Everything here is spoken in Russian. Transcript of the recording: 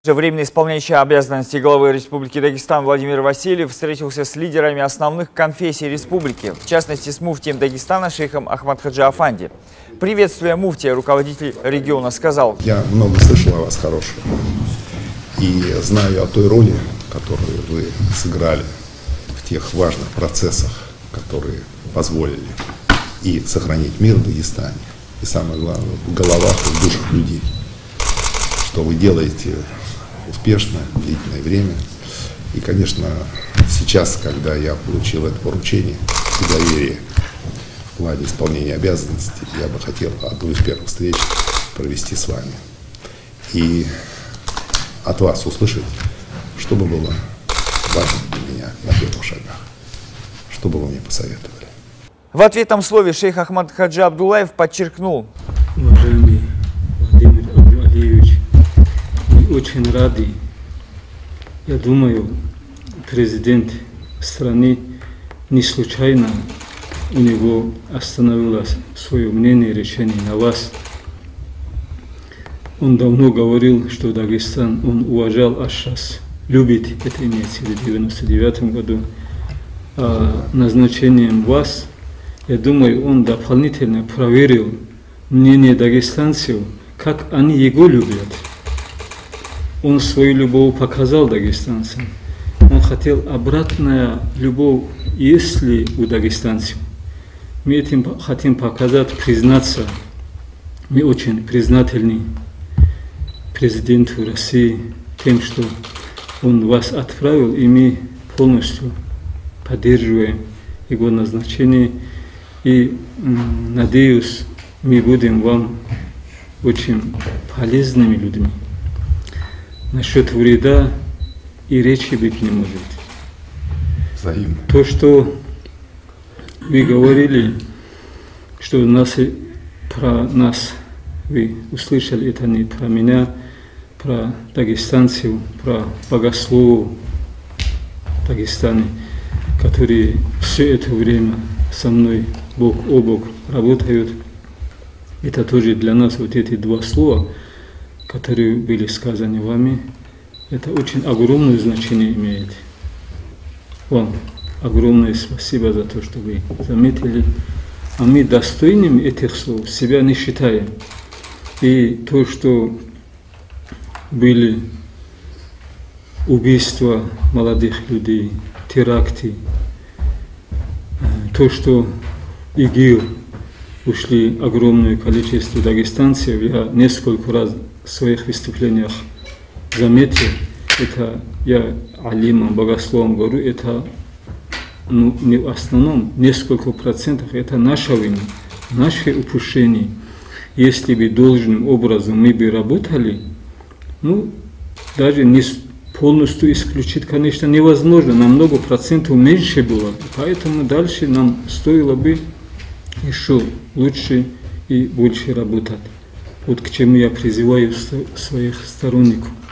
Временно исполняющий обязанности главы Республики Дагестан Владимир Васильев встретился с лидерами основных конфессий республики, в частности с муфтием Дагестана шейхом Ахмад-Хаджи Афанди. Приветствуя муфтия, руководитель региона сказал: «Я много слышал о вас хорошего и знаю о той роли, которую вы сыграли в тех важных процессах, которые позволили и сохранить мир в Дагестане, и самое главное, в головах и в душах людей, что вы делаете успешно, длительное время. И, конечно, сейчас, когда я получил это поручение и доверие в плане исполнения обязанностей, я бы хотел одну из первых встреч провести с вами. И от вас услышать, что бы было важно для меня на первых шагах, что бы вы мне посоветовали. В ответном слове шейх Ахмад-Хаджи Абдуллаев подчеркнул: уважаемый Владимир Абдуллаевич, мы очень рады. Я думаю, президент страны не случайно у него остановилось свое мнение, решение на вас. Он давно говорил, что Дагестан он уважал, а сейчас любит, это имеется в виду в 1999 году. А назначением вас, я думаю, он дополнительно проверил мнение дагестанцев, как они его любят. Он свою любовь показал дагестанцам. Он хотел обратная любовь, если у дагестанцев. Мы этим хотим показать, признаться. Мы очень признательны президенту России тем, что он вас отправил, и мы полностью поддерживаем его назначение. И надеюсь, мы будем вам очень полезными людьми. Насчет вреда и речи быть не может. Взаимно. То, что вы говорили, что про нас вы услышали, это не про меня, про дагестанцев, про богословов в Дагестане, которые все это время со мной бок о бок работают. Это тоже для нас вот эти два слова, которые были сказаны вами, это очень огромное значение имеет. Вам огромное спасибо за то, что вы заметили. А мы достойными этих слов себя не считаем. И то, что были убийства молодых людей, теракты, то, что ИГИЛ ушли огромное количество дагестанцев, я несколько раз в своих выступлениях заметил, это я алимам, богословам говорю, это не в основном, несколько процентов, это наша вина, наши упущения. Если бы должным образом мы бы работали, даже не полностью исключить, конечно, невозможно, намного процентов меньше было бы, поэтому дальше нам стоило бы еще лучше и больше работать. Вот к чему я призываю своих сторонников.